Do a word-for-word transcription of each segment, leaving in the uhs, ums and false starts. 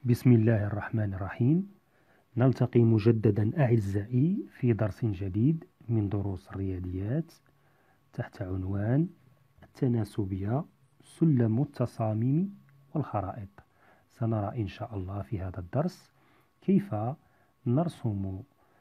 بسم الله الرحمن الرحيم. نلتقي مجددا أعزائي في درس جديد من دروس الرياضيات تحت عنوان التناسبية، سلم التصاميم والخرائط. سنرى إن شاء الله في هذا الدرس كيف نرسم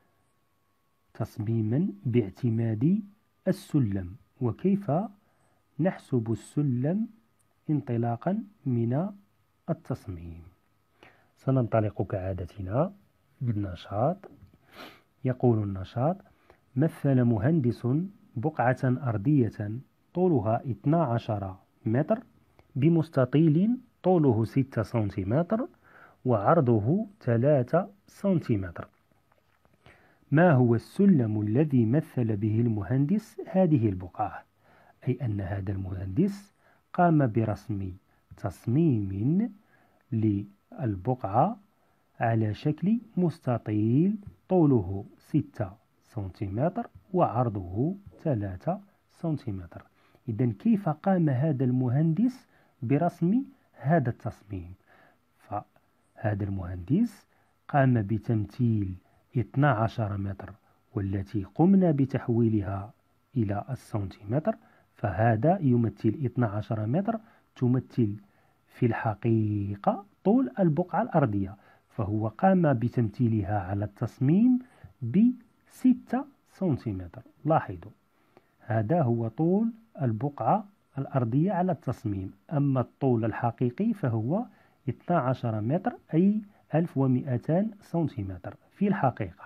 تصميما باعتماد السلم، وكيف نحسب السلم انطلاقا من التصميم. سننطلق كعادتنا بالنشاط. يقول النشاط: مثل مهندس بقعة أرضية طولها اثنا عشر متر بمستطيل طوله ستة سنتيمتر وعرضه ثلاثة سنتيمتر. ما هو السلم الذي مثل به المهندس هذه البقعة؟ أي أن هذا المهندس قام برسم تصميم للبقعة على شكل مستطيل طوله ستة سنتيمتر وعرضه ثلاثة سنتيمتر. إذن كيف قام هذا المهندس برسم هذا التصميم؟ فهذا المهندس قام بتمثيل اثنا عشر متر، والتي قمنا بتحويلها إلى السنتيمتر، فهذا يمثل اثنا عشر متر تمثل في الحقيقة طول البقعة الأرضية، فهو قام بتمثيلها على التصميم بستة سنتيمتر. لاحظوا، هذا هو طول البقعة الأرضية على التصميم، أما الطول الحقيقي فهو اثنا عشر متر، أي ألف ومئتين سنتيمتر في الحقيقة.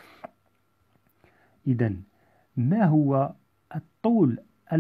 إذن ما هو الطول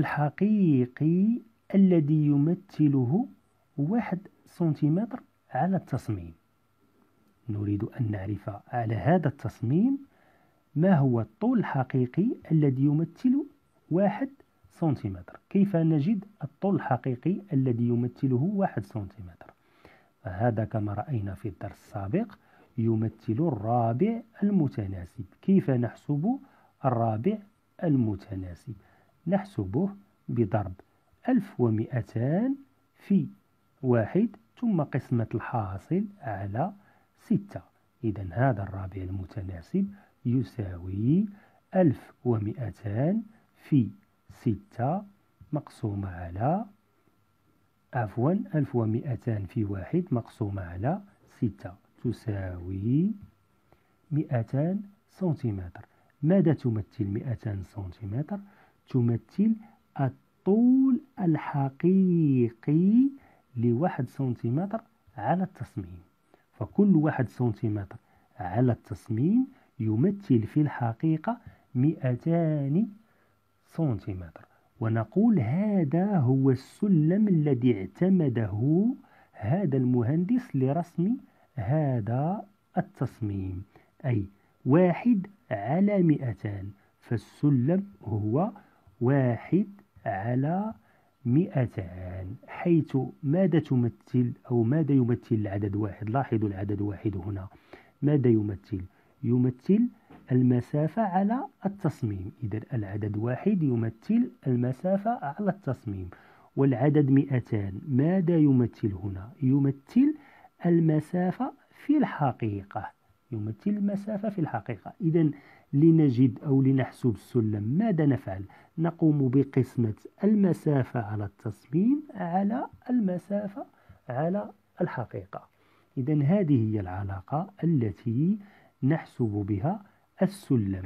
الحقيقي الذي يمثله واحد سنتيمتر على التصميم؟ نريد أن نعرف على هذا التصميم ما هو الطول الحقيقي الذي يمثل واحد سنتيمتر. كيف نجد الطول الحقيقي الذي يمثله واحد سنتيمتر؟ فهذا كما رأينا في الدرس السابق يمثل الرابع المتناسب. كيف نحسب الرابع المتناسب؟ نحسبه بضرب ألف ومئتين في واحد ثم قسمة الحاصل على ستة. إذن هذا الرابع المتناسب يساوي ألف ومئتين في ستة مقسومة على عفوا ألف ومئتين في واحد مقسومة على ستة تساوي مئتين سنتيمتر. ماذا تمثل مئتين سنتيمتر؟ تمثل الطول الحقيقي لواحد سنتيمتر على التصميم. فكل واحد سنتيمتر على التصميم يمثل في الحقيقة مئتين سنتيمتر. ونقول هذا هو السلم الذي اعتمده هذا المهندس لرسم هذا التصميم، أي واحد على مئتين. فالسلم هو واحد على مئتين، حيث ماذا تمثل أو ماذا يمثل العدد واحد؟ لاحظوا العدد واحد هنا ماذا يمثل؟ يمثل المسافة على التصميم. إذن العدد واحد يمثل المسافة على التصميم، والعدد مئتين ماذا يمثل هنا؟ يمثل المسافة في الحقيقة، يمثل المسافة في الحقيقة. إذن لنجد أو لنحسب السلم ماذا نفعل؟ نقوم بقسمة المسافة على التصميم على المسافة على الحقيقة. إذن هذه هي العلاقة التي نحسب بها السلم.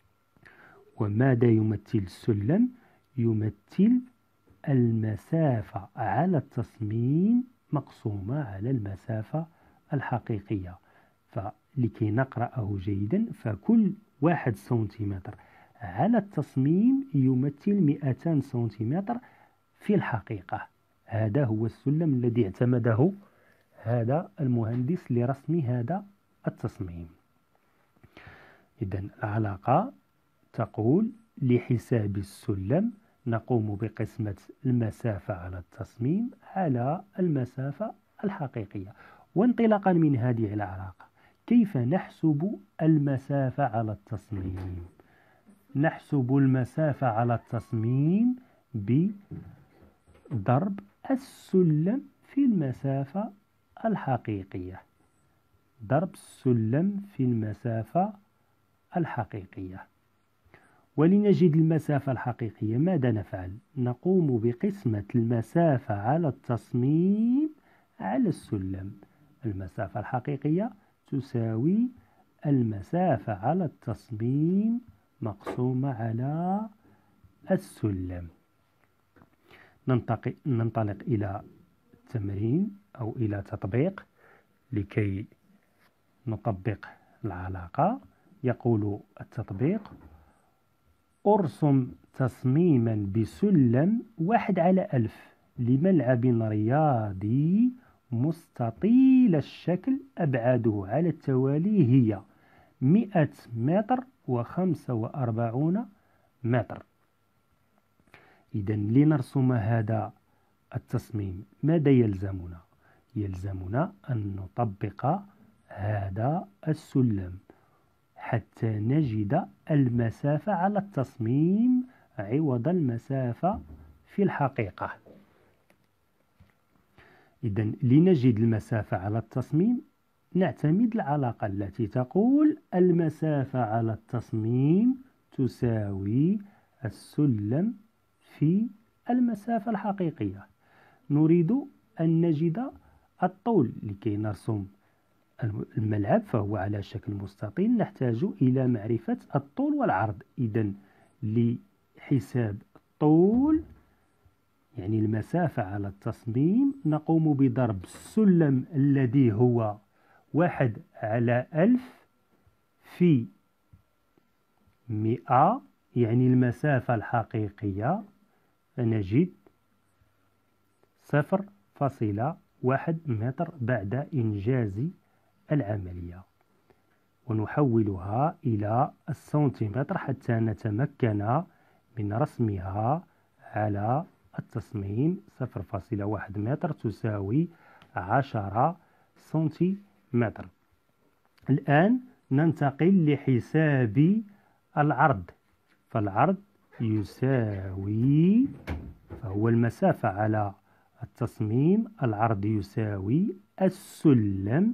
وماذا يمثل السلم؟ يمثل المسافة على التصميم مقسومة على المسافة الحقيقية. فلكي نقرأه جيدا، فكل واحد سنتيمتر على التصميم يمثل مئتين سنتيمتر في الحقيقة. هذا هو السلم الذي اعتمده هذا المهندس لرسم هذا التصميم. إذن العلاقة تقول: لحساب السلم نقوم بقسمة المسافة على التصميم على المسافة الحقيقية. وانطلاقا من هذه العلاقة كيف نحسب المسافة على التصميم؟ نحسب المسافة على التصميم بضرب السلم في المسافة الحقيقية. ضرب السلم في المسافة الحقيقية. ولنجد المسافة الحقيقية ماذا نفعل؟ نقوم بقسمة المسافة على التصميم على السلم. المسافة الحقيقية تساوي المسافة على التصميم مقسومة على السلم. ننتقل ننطلق إلى التمرين أو إلى تطبيق لكي نطبق العلاقة. يقول التطبيق: أرسم تصميما بسلم واحد على ألف لملعب رياضي مستطيل الشكل أبعاده على التوالي هي مئة متر وخمسة وأربعون متر. إذا لنرسم هذا التصميم ماذا يلزمنا؟ يلزمنا أن نطبق هذا السلم حتى نجد المسافة على التصميم عوض المسافة في الحقيقة. إذا لنجد المسافة على التصميم نعتمد العلاقة التي تقول المسافة على التصميم تساوي السلم في المسافة الحقيقية. نريد أن نجد الطول. لكي نرسم الملعب فهو على شكل مستطيل نحتاج إلى معرفة الطول والعرض. إذن لحساب الطول يعني المسافة على التصميم نقوم بضرب السلم الذي هو واحد على ألف في مئة يعني المسافة الحقيقية، فنجد صفر فاصلة واحد متر بعد إنجاز العملية، ونحولها إلى السنتيمتر حتى نتمكن من رسمها على التصميم. صفر فاصلة واحد متر تساوي عشرة سنتيمتر. الآن ننتقل لحساب العرض. فالعرض يساوي فهو المسافة على التصميم، العرض يساوي السلم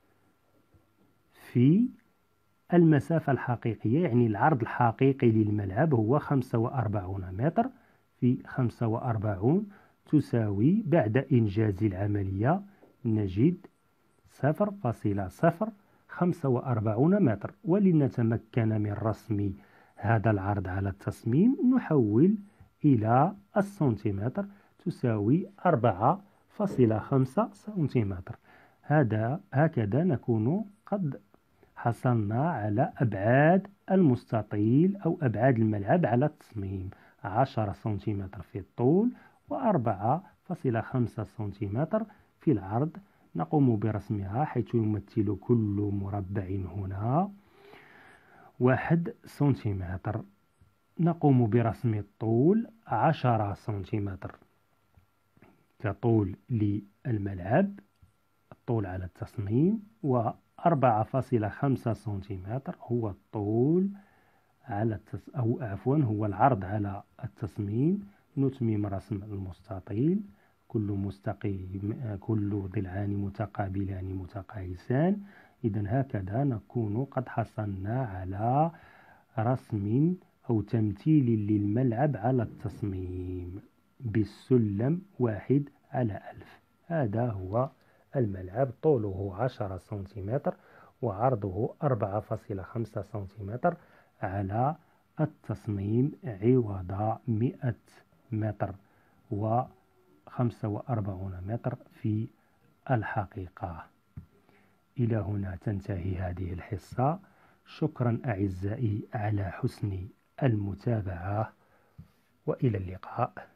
في المسافة الحقيقية، يعني العرض الحقيقي للملعب هو خمسة وأربعون متر في خمسة وأربعين تساوي بعد إنجاز العملية نجد صفر فاصلة صفر خمسة وأربعين متر. ولنتمكن من رسم هذا العرض على التصميم نحول إلى السنتيمتر تساوي أربعة فاصلة خمسة سنتيمتر. هذا هكذا نكون قد حصلنا على أبعاد المستطيل أو أبعاد الملعب على التصميم: عشرة سنتيمتر في الطول وأربعة فاصلة خمسة سنتيمتر في العرض. نقوم برسمها حيث يمثل كل مربع هنا واحد سنتيمتر. نقوم برسم الطول عشرة سنتيمتر كطول للملعب، الطول على التصميم، وأربعة فاصلة خمسة سنتيمتر هو الطول على التص... أو عفوا هو العرض على التصميم. نتمم رسم المستطيل. كل مستقيم كل ضلعان متقابلان متقايسان. إذا هكذا نكون قد حصلنا على رسم أو تمثيل للملعب على التصميم بالسلم واحد على ألف. هذا هو الملعب، طوله عشرة سنتيمتر وعرضه أربعة فاصلة خمسة سنتيمتر على التصميم عوض مئة متر وخمسة وأربعين متر في الحقيقة. إلى هنا تنتهي هذه الحصة. شكرا أعزائي على حسن المتابعة، وإلى اللقاء.